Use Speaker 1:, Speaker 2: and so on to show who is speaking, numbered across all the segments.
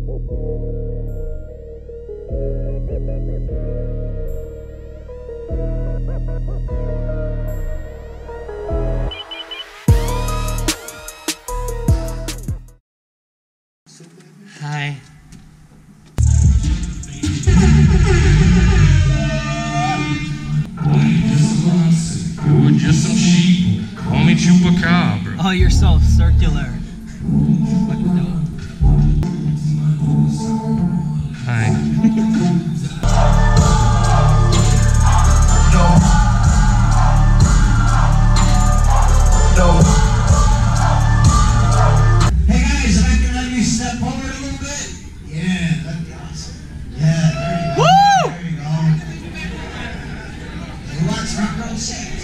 Speaker 1: Hi.
Speaker 2: We're just some sheep. Call me Chupacabra.
Speaker 1: Oh, you're so circular.
Speaker 2: Hi.
Speaker 3: Hey guys, if I can let you step forward a little bit. Yeah, that'd be awesome. Yeah, there you go.
Speaker 1: Woo!
Speaker 3: There you go. Who wants front row seats?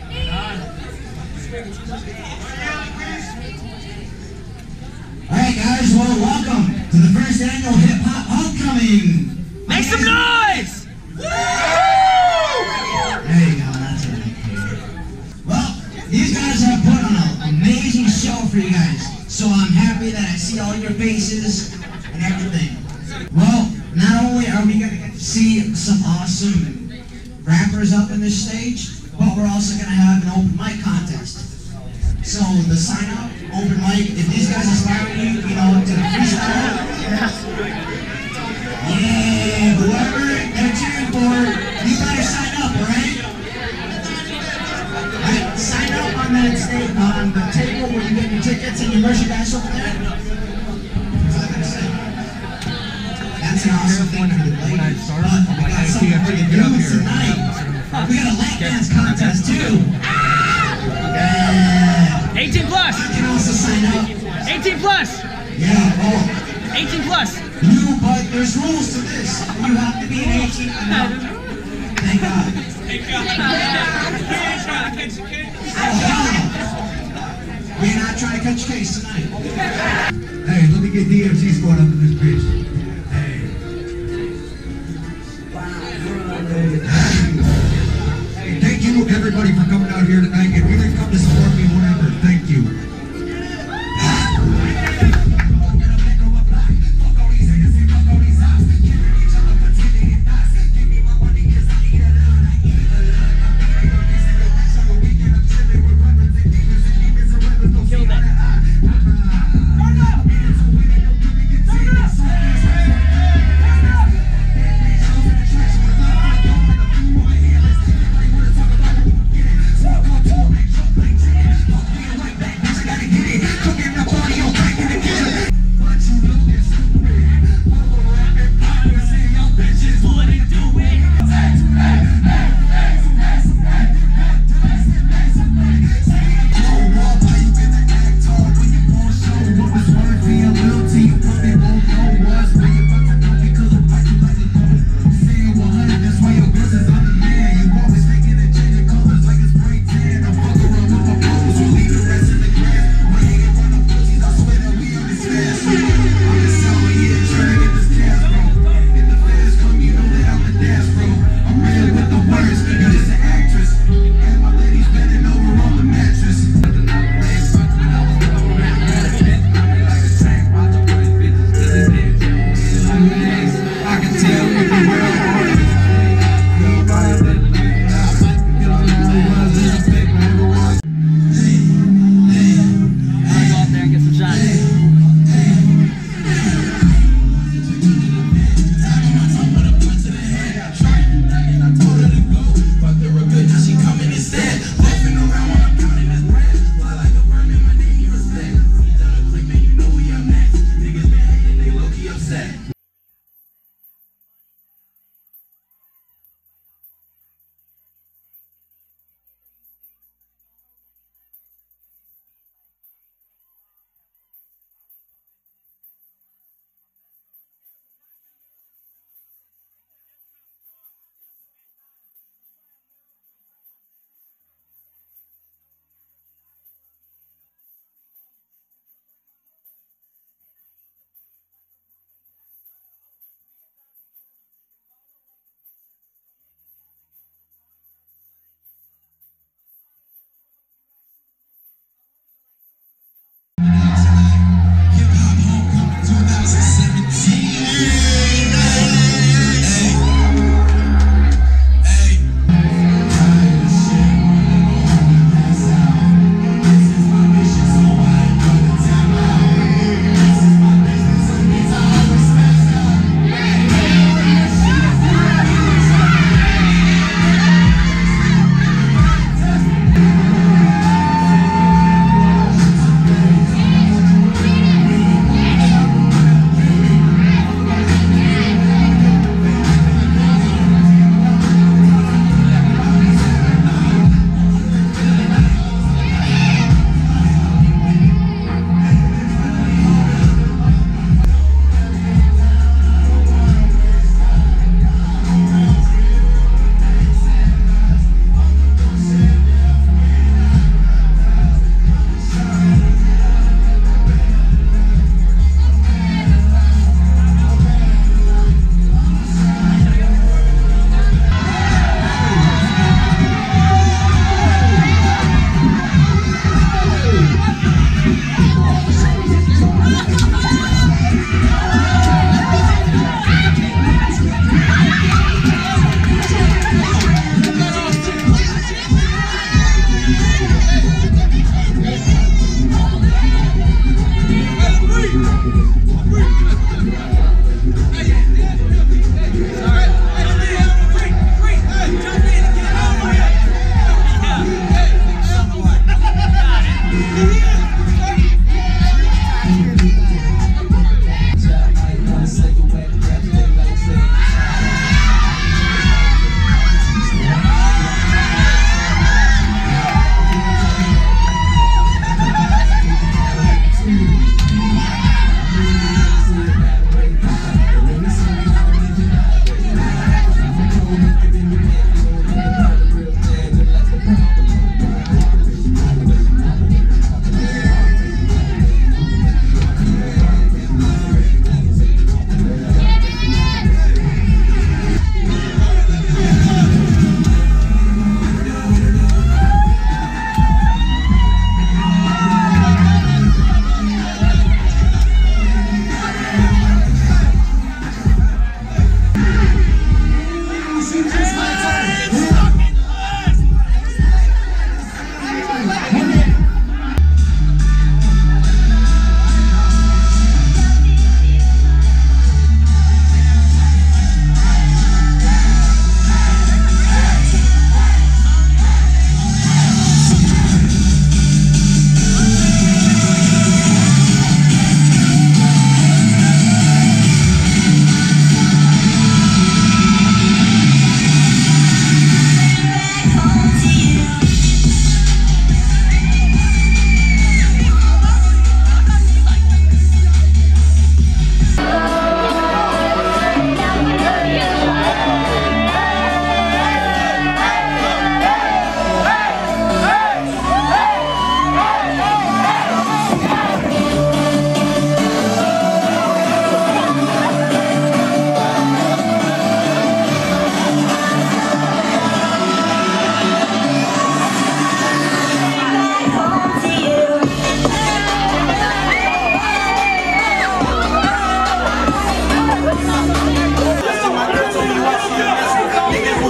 Speaker 3: Alright guys, well welcome to the first annual Hip Hop Homecoming.
Speaker 1: Make some noise!
Speaker 3: There you go, that's right. Well, these guys have put on an amazing show for you guys. So I'm happy that I see all your faces and everything. Well, not only are we going to get to see some awesome rappers up on this stage, but we're also going to have an open mic contest. So the sign up, open mic, if these guys inspire you, you know, to freestyle. Yeah, whoever they're cheering for, you better sign up, alright? Alright, sign up on that stage, on the table where you get your tickets and your merchandise over there. That's an awesome thing for the ladies.
Speaker 1: When I started,
Speaker 3: But
Speaker 1: I'm like,
Speaker 3: I got
Speaker 1: I
Speaker 3: something
Speaker 1: can't
Speaker 3: for the
Speaker 1: get up
Speaker 3: dudes
Speaker 1: here.
Speaker 3: tonight. We got a lap dance contest too. Yeah.
Speaker 1: 18 plus!
Speaker 3: You can also sign up.
Speaker 1: 18 plus!
Speaker 3: Yeah, oh.
Speaker 1: 18 plus!
Speaker 3: But there's rules to this. You have to be an 18 and up. Thank God. We're not trying to catch a case tonight.
Speaker 4: Hey, let me get DMC squad up in this bitch. Hey, thank you everybody for coming out here tonight. If you didn't come to support me, whatever, thank you.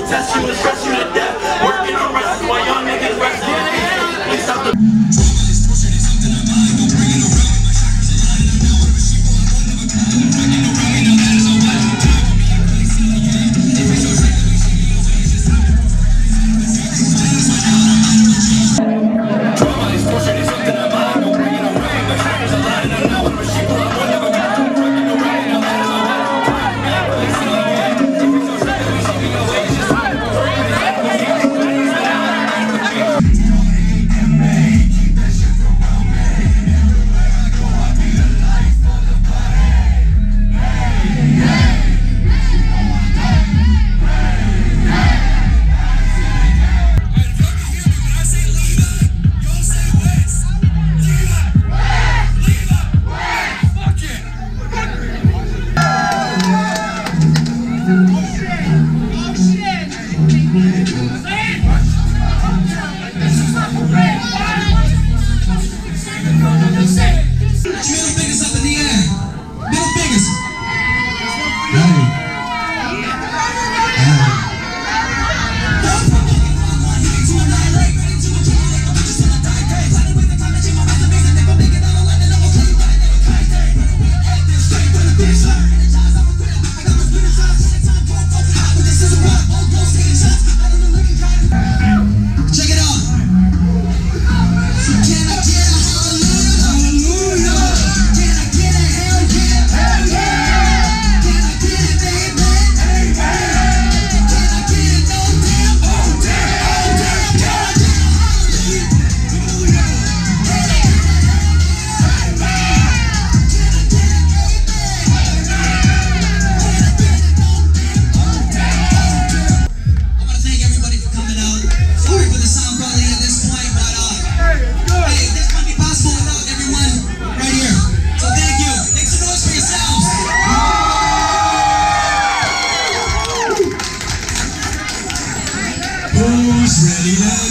Speaker 5: test you and stress you to death. Working on rest while y'all niggas resting. Please stop the
Speaker 6: Who's ready now?